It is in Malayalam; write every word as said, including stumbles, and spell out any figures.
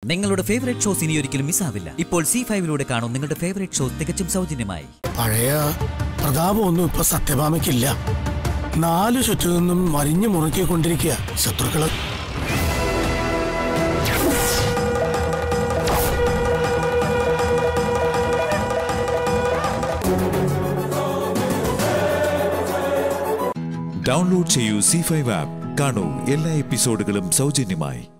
നിങ്ങളുടെ ഫേവറേറ്റ് ഷോസ് ഇനി ഒരിക്കലും മിസ്സാവില്ല. ഇപ്പോൾ സി ഫൈവിലൂടെ കാണും നിങ്ങളുടെ ഫേവറേറ്റ് ഷോ തികച്ചും സൗജന്യമായി. പഴയ പ്രതാപമൊന്നും ഇപ്പൊ സത്യഭാമയ്ക്കില്ല. നാല് ചുറ്റു നിന്നും മരിഞ്ഞു മുറുക്കിക്കൊണ്ടിരിക്കുക ശത്രുക്കള്. ഡൗൺലോഡ് ചെയ്യൂ സി ഫൈവ് ആപ്പ്. കാണൂ എല്ലാ എപ്പിസോഡുകളും സൗജന്യമായി.